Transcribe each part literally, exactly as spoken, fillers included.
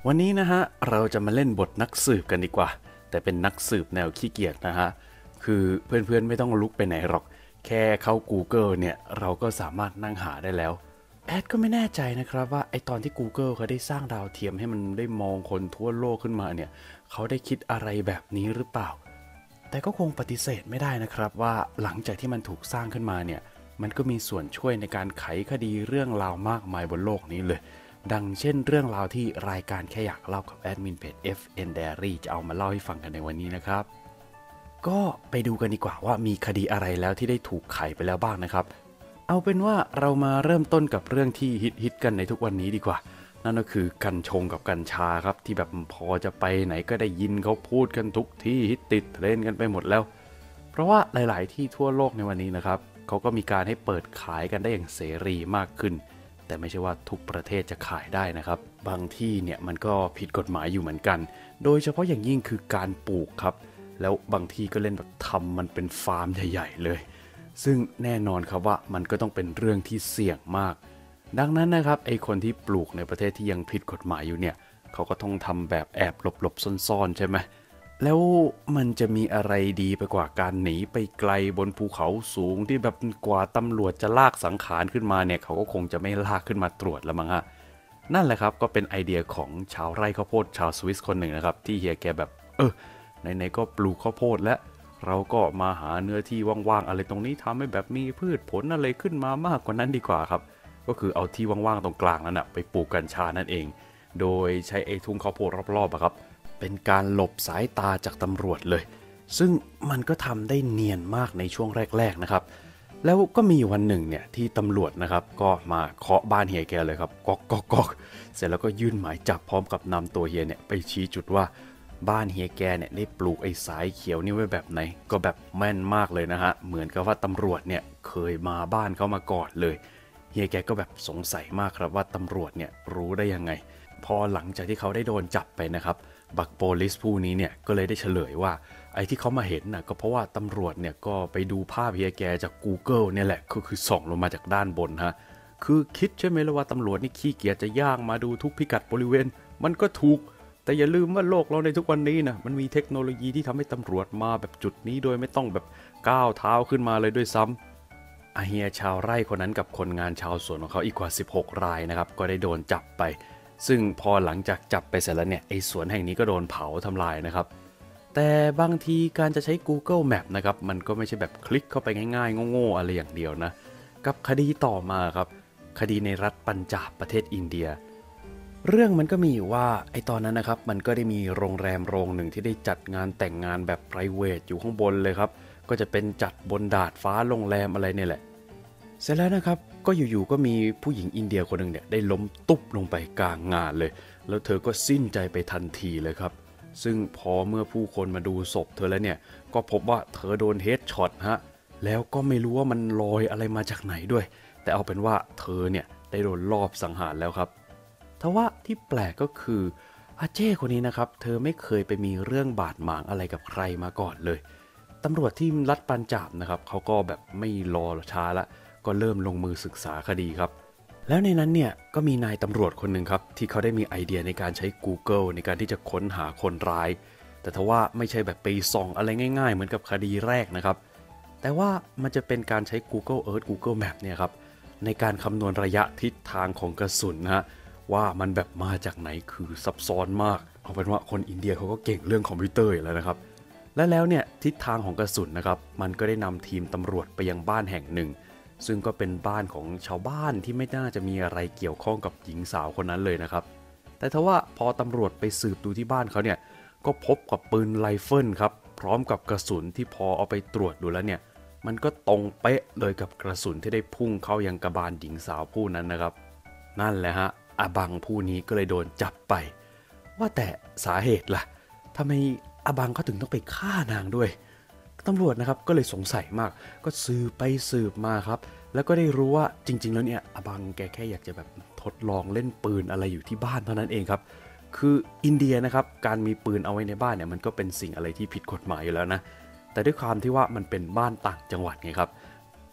วันนี้นะฮะเราจะมาเล่นบทนักสืบกันดีกว่าแต่เป็นนักสืบแนวขี้เกียจนะฮะคือเพื่อนๆไม่ต้องลุกไปไหนหรอกแค่เข้า Google เนี่ยเราก็สามารถนั่งหาได้แล้วแอดก็ไม่แน่ใจนะครับว่าไอตอนที่ Google เขาได้สร้างดาวเทียมให้มันได้มองคนทั่วโลกขึ้นมาเนี่ยเขาได้คิดอะไรแบบนี้หรือเปล่าแต่ก็คงปฏิเสธไม่ได้นะครับว่าหลังจากที่มันถูกสร้างขึ้นมาเนี่ยมันก็มีส่วนช่วยในการไขคดีเรื่องราวมากมายบนโลกนี้เลยดังเช่นเรื่องราวที่รายการแค่อยากเล่ากับแอดมินเพจ เอฟ เอ็น Diary จะเอามาเล่าให้ฟังกันในวันนี้นะครับก็ไปดูกันดีกว่าว่ามีคดีอะไรแล้วที่ได้ถูกไขไปแล้วบ้างนะครับเอาเป็นว่าเรามาเริ่มต้นกับเรื่องที่ฮิตๆกันในทุกวันนี้ดีกว่านั่นก็คือกัญชงกับกัญชาครับที่แบบพอจะไปไหนก็ได้ยินเขาพูดกันทุกที่ฮิตติดเทรนด์กันไปหมดแล้วเพราะว่าหลายๆที่ทั่วโลกในวันนี้นะครับเขาก็มีการให้เปิดขายกันได้อย่างเสรีมากขึ้นแต่ไม่ใช่ว่าทุกประเทศจะขายได้นะครับบางที่เนี่ยมันก็ผิดกฎหมายอยู่เหมือนกันโดยเฉพาะอย่างยิ่งคือการปลูกครับแล้วบางที่ก็เล่นแบบทำมันเป็นฟาร์มใหญ่ๆเลยซึ่งแน่นอนครับว่ามันก็ต้องเป็นเรื่องที่เสี่ยงมากดังนั้นนะครับไอคนที่ปลูกในประเทศที่ยังผิดกฎหมายอยู่เนี่ยเขาก็ต้องทำแบบแอบหลบๆซ่อนๆใช่ไหมแล้วมันจะมีอะไรดีไปกว่าการหนีไปไกลบนภูเขาสูงที่แบบกว่าตำรวจจะลากสังขารขึ้นมาเนี่ยเขาก็คงจะไม่ลากขึ้นมาตรวจแล้วมั้งฮะนั่นแหละครับก็เป็นไอเดียของชาวไร่ข้าวโพดชาวสวิสคนหนึ่งนะครับที่เฮียแกแบบเออไหนๆก็ปลูกข้าวโพดและเราก็มาหาเนื้อที่ว่างๆอะไรตรงนี้ทำให้แบบมีพืชผลอะไรขึ้นมามากกว่านั้นดีกว่าครับก็คือเอาที่ว่างๆตรงกลางนั้นนะไปปลูกกัญชานั่นเองโดยใช้ไอ้ทุ่งข้าวโพดรอบๆครับเป็นการหลบสายตาจากตำรวจเลยซึ่งมันก็ทำได้เนียนมากในช่วงแรกๆนะครับแล้วก็มีวันหนึ่งเนี่ยที่ตำรวจนะครับก็มาเคาะบ้านเฮียแกเลยครับก๊อกก๊อกก๊อกเสร็จแล้วก็ยื่นหมายจับพร้อมกับนำตัวเฮียเนี่ยไปชี้จุดว่าบ้านเฮียแกเนี่ยได้ปลูกไอ้สายเขียวนี่ไว้แบบไหนก็แบบแม่นมากเลยนะฮะเหมือนกับว่าตำรวจเนี่ยเคยมาบ้านเขามาก่อนเลยเฮียแกก็แบบสงสัยมากครับว่าตำรวจเนี่ยรู้ได้ยังไงพอหลังจากที่เขาได้โดนจับไปนะครับบักโปลิสผู้นี้เนี่ยก็เลยได้เฉลยว่าไอ้ที่เขามาเห็นน่ะก็เพราะว่าตำรวจเนี่ยก็ไปดูภาพเฮียแกจาก Google เนี่ยแหละก็คือส่องลงมาจากด้านบนฮะคือคิดใช่ไหมล่ะว่าตำรวจนี่ขี้เกียจจะย่างมาดูทุกพิกัดบริเวณมันก็ถูกแต่อย่าลืมว่าโลกเราในทุกวันนี้นะมันมีเทคโนโลยีที่ทำให้ตำรวจมาแบบจุดนี้โดยไม่ต้องแบบก้าวเท้าขึ้นมาเลยด้วยซ้ำอาเฮียชาวไร่คนนั้นกับคนงานชาวสวนของเขาอีกกว่าสิบหกรายนะครับก็ได้โดนจับไปซึ่งพอหลังจากจับไปเสร็จแล้วเนี่ยไอ้สวนแห่งนี้ก็โดนเผาทำลายนะครับแต่บางทีการจะใช้ Google Map นะครับมันก็ไม่ใช่แบบคลิกเข้าไปง่ายๆโง่ๆอะไรอย่างเดียวนะกับคดีต่อมาครับคดีในรัฐปัญจาบประเทศอินเดียเรื่องมันก็มีอยู่ว่าไอ้ตอนนั้นนะครับมันก็ได้มีโรงแรมโรงหนึ่งที่ได้จัดงานแต่งงานแบบ private อยู่ข้างบนเลยครับก็จะเป็นจัดบนดาดฟ้าโรงแรมอะไรเนี่ยแหละเสร็จแล้วนะครับก็อยู่ๆก็มีผู้หญิงอินเดียคนหนึ่งเนี่ยได้ล้มตุ๊บลงไปกลางงานเลยแล้วเธอก็สิ้นใจไปทันทีเลยครับซึ่งพอเมื่อผู้คนมาดูศพเธอแล้วเนี่ยก็พบว่าเธอโดนเฮดช็อตฮะแล้วก็ไม่รู้ว่ามันลอยอะไรมาจากไหนด้วยแต่เอาเป็นว่าเธอเนี่ยได้โดนลอบสังหารแล้วครับทว่าที่แปลกก็คืออาเจ้คนนี้นะครับเธอไม่เคยไปมีเรื่องบาดหมางอะไรกับใครมาก่อนเลยตำรวจที่รัฐปัญจาบนะครับเขาก็แบบไม่รอช้าละก็เริ่มลงมือศึกษาคดีครับแล้วในนั้นเนี่ยก็มีนายตำรวจคนหนึ่งครับที่เขาได้มีไอเดียในการใช้ Google ในการที่จะค้นหาคนร้ายแต่ทว่าไม่ใช่แบบไปส่องอะไรง่ายๆเหมือนกับคดีแรกนะครับแต่ว่ามันจะเป็นการใช้ Google Earth Google Map เนี่ยครับในการคำนวณระยะทิศทางของกระสุนนะฮะว่ามันแบบมาจากไหนคือซับซ้อนมากเอาเป็นว่าคนอินเดียเขาก็เก่งเรื่องคอมพิวเตอร์อยู่แล้วนะครับและแล้วเนี่ยทิศทางของกระสุนนะครับมันก็ได้นำทีมตำรวจไปยังบ้านแห่งหนึ่งซึ่งก็เป็นบ้านของชาวบ้านที่ไม่น่าจะมีอะไรเกี่ยวข้องกับหญิงสาวคนนั้นเลยนะครับแต่ทว่าพอตำรวจไปสืบดูที่บ้านเขาเนี่ยก็พบกับปืนไรเฟิลครับพร้อมกับกระสุนที่พอเอาไปตรวจดูแล้วเนี่ยมันก็ตรงเป๊ะเลยกับกระสุนที่ได้พุ่งเข้ายังกระบาลหญิงสาวผู้นั้นนะครับนั่นแหละฮะอาบังผู้นี้ก็เลยโดนจับไปว่าแต่สาเหตุล่ะทำไมอาบังเขาถึงต้องไปฆ่านางด้วยตำรวจนะครับก็เลยสงสัยมากก็สืบไปสืบมาครับแล้วก็ได้รู้ว่าจริงๆแล้วเนี่ยอาบังแกแค่อยากจะแบบทดลองเล่นปืนอะไรอยู่ที่บ้านเท่านั้นเองครับคืออินเดียนะครับการมีปืนเอาไว้ในบ้านเนี่ยมันก็เป็นสิ่งอะไรที่ผิดกฎหมายอยู่แล้วนะแต่ด้วยความที่ว่ามันเป็นบ้านต่างจังหวัดไงครับ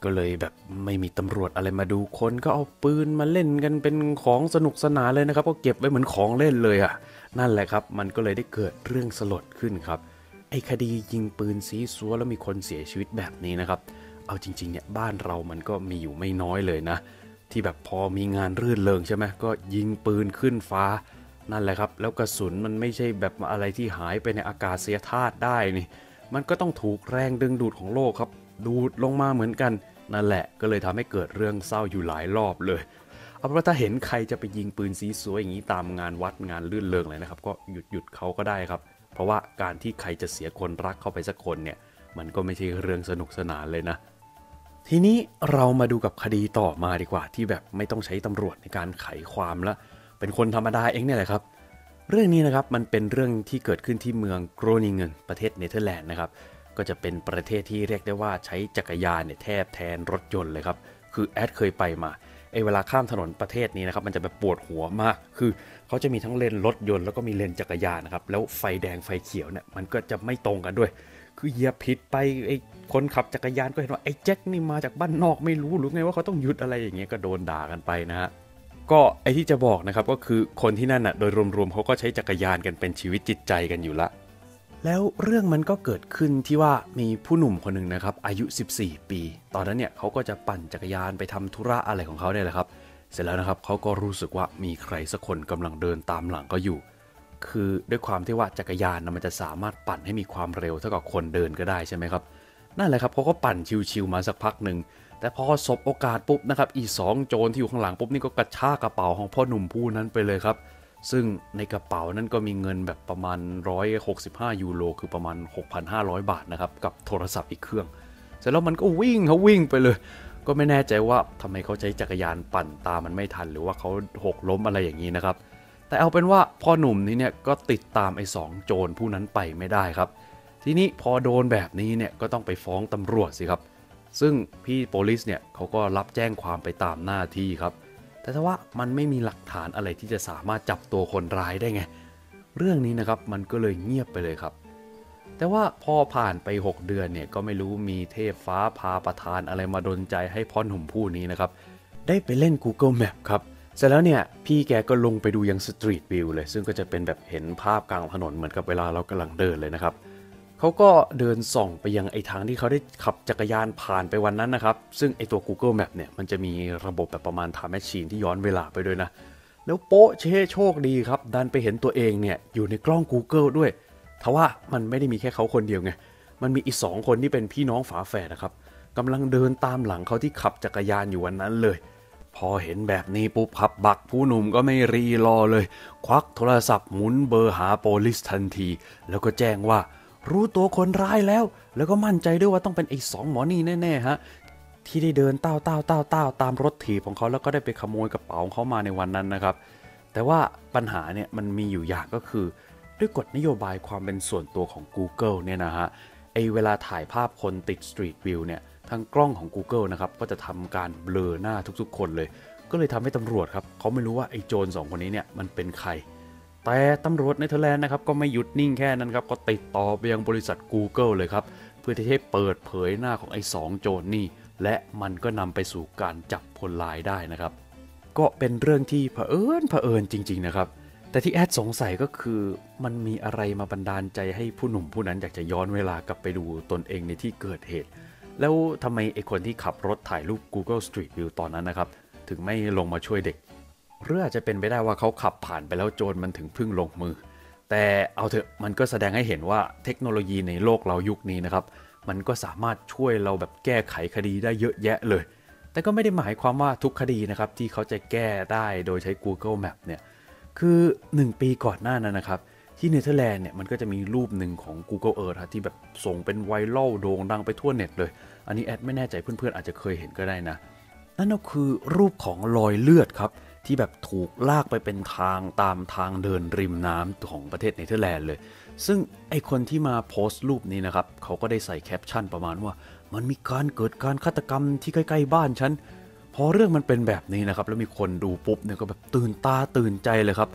ก็เลยแบบไม่มีตำรวจอะไรมาดูคนก็เอาปืนมาเล่นกันเป็นของสนุกสนานเลยนะครับก็เก็บไว้เหมือนของเล่นเลยอ่ะนั่นแหละครับมันก็เลยได้เกิดเรื่องสลดขึ้นครับไอ้คดียิงปืนซีซัวแล้วมีคนเสียชีวิตแบบนี้นะครับเอาจริงๆเนี่ยบ้านเรามันก็มีอยู่ไม่น้อยเลยนะที่แบบพอมีงานรื่นเริงใช่ไหมก็ยิงปืนขึ้นฟ้านั่นแหละครับแล้วกระสุนมันไม่ใช่แบบอะไรที่หายไปในอากาศยธาตุได้นี่มันก็ต้องถูกแรงดึงดูดของโลกครับดูดลงมาเหมือนกันนั่นแหละก็เลยทำให้เกิดเรื่องเศร้าอยู่หลายรอบเลยเอาเป็นว่าถ้าเห็นใครจะไปยิงปืนซีซัวอย่างนี้ตามงานวัดงานลื่นเริงเลยนะครับก็หยุดหยุดเขาก็ได้ครับเพราะว่าการที่ใครจะเสียคนรักเข้าไปสักคนเนี่ยมันก็ไม่ใช่เรื่องสนุกสนานเลยนะทีนี้เรามาดูกับคดีต่อมาดีกว่าที่แบบไม่ต้องใช้ตำรวจในการไขความละเป็นคนธรรมดาเองเนี่ยแหละครับเรื่องนี้นะครับมันเป็นเรื่องที่เกิดขึ้นที่เมืองโกรนิงเกนประเทศเนเธอร์แลนด์นะครับก็จะเป็นประเทศที่เรียกได้ว่าใช้จักรยานเนี่ยแทบแทนรถยนต์เลยครับคือแอดเคยไปมาไอ้เวลาข้ามถนนประเทศนี้นะครับมันจะแบบปวดหัวมากคือเขาจะมีทั้งเลนรถยนต์แล้วก็มีเลนจักรยานนะครับแล้วไฟแดงไฟเขียวเนี่ยมันก็จะไม่ตรงกันด้วยคือเหยียบผิดไปไอ้คนขับจักรยานก็เห็นว่าไอ้แจ็คนี่มาจากบ้านนอกไม่รู้หรือไงว่าเขาต้องหยุดอะไรอย่างเงี้ยก็โดนด่ากันไปนะฮะก็ไอ้ที่จะบอกนะครับก็คือคนที่นั่นน่ะโดยรวมๆเขาก็ใช้จักรยานกันเป็นชีวิตจิตใจกันอยู่ละแล้วเรื่องมันก็เกิดขึ้นที่ว่ามีผู้หนุ่มคนหนึ่งนะครับอายุสิบสี่ปีตอนนั้นเนี่ยเขาก็จะปั่นจักรยานไปทำธุระอะไรของเขาเนี่ยแหละครับเสร็จแล้วนะครับเขาก็รู้สึกว่ามีใครสักคนกำลังเดินตามหลังก็อยู่คือด้วยความที่ว่าจักรยานนะมันจะสามารถปั่นให้มีความเร็วเท่ากับคนเดินก็ได้ใช่ไหมครับนั่นแหละครับเขาก็ปั่นชิวๆมาสักพักหนึ่งแต่พอสบโอกาสปุ๊บนะครับอีสองโจรที่อยู่ข้างหลังปุ๊บนี่ก็กระชากกระเป๋าของพ่อหนุ่มผู้นั้นไปเลยครับซึ่งในกระเป๋านั้นก็มีเงินแบบประมาณหนึ่งร้อยหกสิบห้ายูโรคือประมาณ หกพันห้าร้อย บาทนะครับกับโทรศัพท์อีกเครื่องเสร็จแล้วมันก็วิ่งเขาวิ่งไปเลยก็ไม่แน่ใจว่าทำไมเขาใช้จักรยานปั่นตามมันไม่ทันหรือว่าเขาหกล้มอะไรอย่างนี้นะครับแต่เอาเป็นว่าพ่อหนุ่มนี้เนี่ยก็ติดตามไอ้สองโจรผู้นั้นไปไม่ได้ครับทีนี้พอโดนแบบนี้เนี่ยก็ต้องไปฟ้องตำรวจสิครับซึ่งพี่โพลิสเนี่ยเขาก็รับแจ้งความไปตามหน้าที่ครับแต่ถ้าว่ามันไม่มีหลักฐานอะไรที่จะสามารถจับตัวคนร้ายได้ไงเรื่องนี้นะครับมันก็เลยเงียบไปเลยครับแต่ว่าพอผ่านไปหกเดือนเนี่ยก็ไม่รู้มีเทพฟ้าพาประทานอะไรมาดลใจให้พ่อหนุ่มผู้นี้นะครับได้ไปเล่น Google Map ครับเสร็จแล้วเนี่ยพี่แกก็ลงไปดูยัง Street View เลยซึ่งก็จะเป็นแบบเห็นภาพกลางถนนเหมือนกับเวลาเรากำลังเดินเลยนะครับเขาก็เดินส่องไปยังไอ้ทางที่เขาได้ขับจักรยานผ่านไปวันนั้นนะครับซึ่งไอ้ตัว Google Map เนี่ยมันจะมีระบบแบบประมาณ Time Machine ที่ย้อนเวลาไปด้วยนะแล้วโป๊ะเช่โชคดีครับดันไปเห็นตัวเองเนี่ยอยู่ในกล้อง Google ด้วยทว่ามันไม่ได้มีแค่เขาคนเดียวไงมันมีอีกสองคนที่เป็นพี่น้องฝาแฝดนะครับกำลังเดินตามหลังเขาที่ขับจักรยานอยู่วันนั้นเลยพอเห็นแบบนี้ปุ๊บพับบักผู้หนุ่มก็ไม่รีรอเลยควักโทรศัพท์หมุนเบอร์หาโพลิสทันทีแล้วก็แจ้งว่ารู้ตัวคนร้ายแล้วแล้วก็มั่นใจด้วยว่าต้องเป็นไอ้สองหมอนี่แน่ๆฮะที่ได้เดินต้าวต้าวต้าวต้าวตามรถถีบของเขาแล้วก็ได้ไปขโมยกระเป๋าของเขามาในวันนั้นนะครับแต่ว่าปัญหาเนี่ยมันมีอยู่อย่างก็คือด้วยกฎนโยบายความเป็นส่วนตัวของ Google เนี่ยนะฮะไอเวลาถ่ายภาพคนติด Street View เนี่ยทางกล้องของ Google นะครับก็จะทำการเบลอหน้าทุกๆคนเลยก็เลยทำให้ตำรวจครับเขาไม่รู้ว่าไอ้โจรสองคนนี้เนี่ยมันเป็นใครแต่ตำรวจเนเธอร์แลนด์นะครับก็ไม่หยุดนิ่งแค่นั้นครับก็ติดต่อไปยังบริษัท Google เลยครับเพื่อที่จะเปิดเผยหน้าของไอ้สองโจรนี่และมันก็นำไปสู่การจับคนร้ายได้นะครับก็เป็นเรื่องที่เผอิญเผอิญจริงๆนะครับแต่ที่แอดสงสัยก็คือมันมีอะไรมาบันดาลใจให้ผู้หนุ่มผู้นั้นอยากจะย้อนเวลากลับไปดูตนเองในที่เกิดเหตุแล้วทำไมไอ้คนที่ขับรถถ่ายรูป Google Street View ตอนนั้นนะครับถึงไม่ลงมาช่วยเด็กหรืออาจจะเป็นไปได้ว่าเขาขับผ่านไปแล้วโจรมันถึงพึ่งลงมือแต่เอาเถอะมันก็แสดงให้เห็นว่าเทคโนโลยีในโลกเรายุคนี้นะครับมันก็สามารถช่วยเราแบบแก้ไขคดีได้เยอะแยะเลยแต่ก็ไม่ได้หมายความว่าทุกคดีนะครับที่เขาจะแก้ได้โดยใช้ Google Map เนี่ยคือหนึ่งปีก่อนหน้านั้นนะครับที่เนเธอร์แลนด์เนี่ยมันก็จะมีรูปหนึ่งของ Google Earth ที่แบบส่งเป็นไวรัลโด่งดังไปทั่วเน็ตเลยอันนี้แอดไม่แน่ใจเพื่อนๆอาจจะเคยเห็นก็ได้นะนั่นก็คือรูปของรอยเลือดครับที่แบบถูกลากไปเป็นทางตามทางเดินริมน้ำของประเทศเนเธอร์แลนด์เลยซึ่งไอคนที่มาโพสต์รูปนี้นะครับเขาก็ได้ใส่แคปชั่นประมาณว่ามันมีการเกิดการฆาตกรรมที่ใกล้ๆบ้านฉันพอเรื่องมันเป็นแบบนี้นะครับแล้วมีคนดูปุ๊บเนี่ยก็แบบตื่นตาตื่นใจเลยครับเพ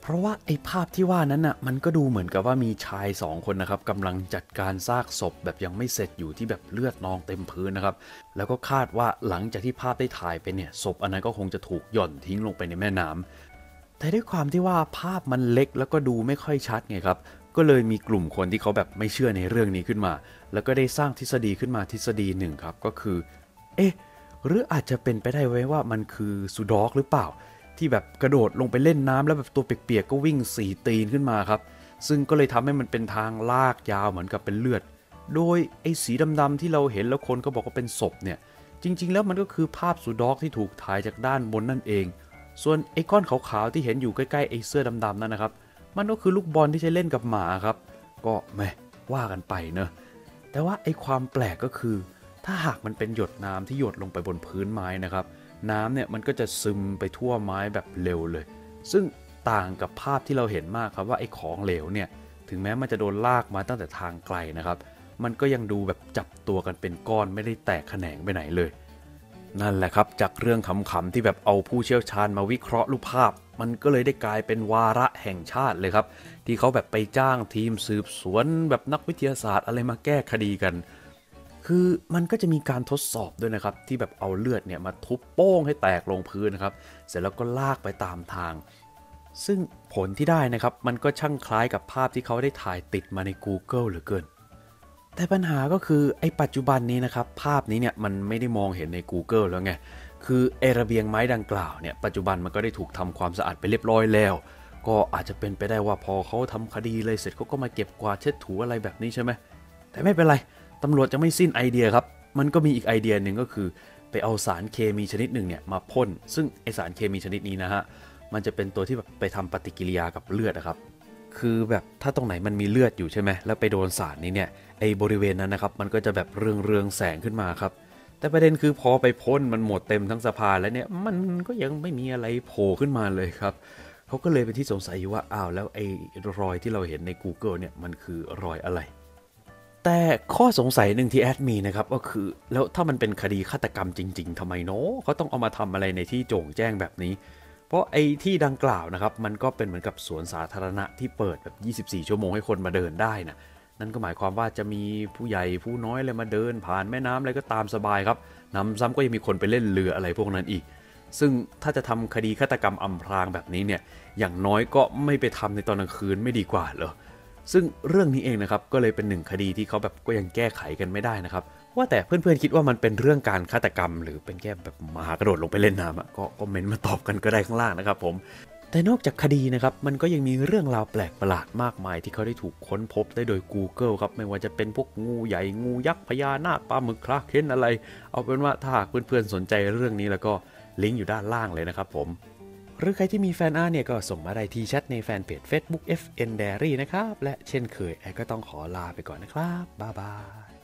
ราะว่าไอ้ภาพที่ว่านั้นน่ะมันก็ดูเหมือนกับว่ามีชายสองคนนะครับกำลังจัดการซากศพแบบยังไม่เสร็จอยู่ที่แบบเลือดนองเต็มพื้นนะครับแล้วก็คาดว่าหลังจากที่ภาพได้ถ่ายไปเนี่ยศพอันนั้นก็คงจะถูกหย่อนทิ้งลงไปในแม่น้ำแต่ด้วยความที่ว่าภาพมันเล็กแล้วก็ดูไม่ค่อยชัดไงครับก็เลยมีกลุ่มคนที่เขาแบบไม่เชื่อในเรื่องนี้ขึ้นมาแล้วก็ได้สร้างทฤษฎีขึ้นมาทฤษฎีหนึ่งครับก็คือเอ๊ะหรืออาจจะเป็นไปได้ไว้ว่ามันคือซูด็อกหรือเปล่าที่แบบกระโดดลงไปเล่นน้ำแล้วแบบตัวเปียกๆก็วิ่งสี่ตีนขึ้นมาครับซึ่งก็เลยทำให้มันเป็นทางลากยาวเหมือนกับเป็นเลือดโดยไอ้สีดำๆที่เราเห็นแล้วคนก็บอกว่าเป็นศพเนี่ยจริงๆแล้วมันก็คือภาพซูด็อกที่ถูกถ่ายจากด้านบนนั่นเองส่วนไอ้ก้อนขาวๆที่เห็นอยู่ใกล้ๆไอ้เสื้อดำๆนั่นนะครับมันก็คือลูกบอลที่ใช้เล่นกับหมาครับก็แหมว่ากันไปเนอะแต่ว่าไอ้ความแปลกก็คือถ้าหากมันเป็นหยดน้ำที่หยดลงไปบนพื้นไม้นะครับน้ำเนี่ยมันก็จะซึมไปทั่วไม้แบบเร็วเลยซึ่งต่างกับภาพที่เราเห็นมากครับว่าไอ้ของเหลวเนี่ยถึงแม้มันจะโดนลากมาตั้งแต่ทางไกลนะครับมันก็ยังดูแบบจับตัวกันเป็นก้อนไม่ได้แตกแขนงไปไหนเลยนั่นแหละครับจากเรื่องขำๆที่แบบเอาผู้เชี่ยวชาญมาวิเคราะห์รูปภาพมันก็เลยได้กลายเป็นวาระแห่งชาติเลยครับที่เขาแบบไปจ้างทีมสืบสวนแบบนักวิทยาศาสตร์อะไรมาแก้คดีกันคือมันก็จะมีการทดสอบด้วยนะครับที่แบบเอาเลือดเนี่ยมาทุบโป้งให้แตกลงพื้นนะครับเสร็จแล้วก็ลากไปตามทางซึ่งผลที่ได้นะครับมันก็ช่างคล้ายกับภาพที่เขาได้ถ่ายติดมาใน Google เหลือเกินแต่ปัญหาก็คือไอ้ปัจจุบันนี้นะครับภาพนี้เนี่ยมันไม่ได้มองเห็นใน Google แล้วไงคือไอระเบียงไม้ดังกล่าวเนี่ยปัจจุบันมันก็ได้ถูกทำความสะอาดไปเรียบร้อยแล้วก็อาจจะเป็นไปได้ว่าพอเขาทำคดีเลยเสร็จเขาก็มาเก็บกวาดเช็ดถูอะไรแบบนี้ใช่ไหมแต่ไม่เป็นไรตำรวจจะไม่สิ้นไอเดียครับมันก็มีอีกไอเดียหนึ่งก็คือไปเอาสารเคมีชนิดหนึ่งเนี่ยมาพ่นซึ่งไอสารเคมีชนิดนี้นะฮะมันจะเป็นตัวที่แบบไปทำปฏิกิริยากับเลือดนะครับคือแบบถ้าตรงไหนมันมีเลือดอยู่ใช่ไหมแล้วไปโดนสารนี้เนี่ยไอบริเวณนั้นนะครับมันก็จะแบบเรืองเรืองแสงขึ้นมาครับแต่ประเด็นคือพอไปพ่นมันหมดเต็มทั้งสะพานแล้วเนี่ยมันก็ยังไม่มีอะไรโผล่ขึ้นมาเลยครับเขาก็เลยเป็นที่สงสัยอยู่ว่าอ้าวแล้วไอ้รอยที่เราเห็นใน Google เนี่ยมันคือรอยอะไรแต่ข้อสงสัยหนึ่งที่แอดมีนะครับก็คือแล้วถ้ามันเป็นคดีฆาตกรรมจริงๆทำไมเนาะเขาต้องเอามาทำอะไรในที่โจ่งแจ้งแบบนี้เพราะไอ้ที่ดังกล่าวนะครับมันก็เป็นเหมือนกับสวนสาธารณะที่เปิดแบบยี่สิบสี่ชั่วโมงให้คนมาเดินได้นะนั่นก็หมายความว่าจะมีผู้ใหญ่ผู้น้อยอะไรมาเดินผ่านแม่น้ำอะไรก็ตามสบายครับนำซ้ำก็ยังมีคนไปเล่นเรืออะไรพวกนั้นอีกซึ่งถ้าจะทำคดีฆาตกรรมอำพรางแบบนี้เนี่ยอย่างน้อยก็ไม่ไปทำในตอนกลางคืนไม่ดีกว่าเหรอซึ่งเรื่องนี้เองนะครับก็เลยเป็นหนึ่งคดีที่เขาแบบก็ยังแก้ไขกันไม่ได้นะครับว่าแต่เพื่อนๆคิดว่ามันเป็นเรื่องการฆาตกรรมหรือเป็นแค่แบบมหากระโดดลงไปเล่นน้ำอ่ะก็คอมเมนต์มาตอบกันก็ได้ข้างล่างนะครับผมแต่นอกจากคดีนะครับมันก็ยังมีเรื่องราวแปลกประหลาดมากมายที่เขาได้ถูกค้นพบได้โดย Google ครับไม่ว่าจะเป็นพวกงูใหญ่งูยักษ์พญานาคปลาหมึกคลาเค้นอะไรเอาเป็นว่าถ้าหากเพื่อนๆสนใจเรื่องนี้แล้วก็ลิงก์อยู่ด้านล่างเลยนะครับผมหรือใครที่มีแฟนอาร์ตเนี่ยก็ส่งมาได้ที่แชทในแฟนเพจ Facebook เอฟ เอ็น Diary นะครับและเช่นเคยแอดก็ต้องขอลาไปก่อนนะครับบ๊ายบาย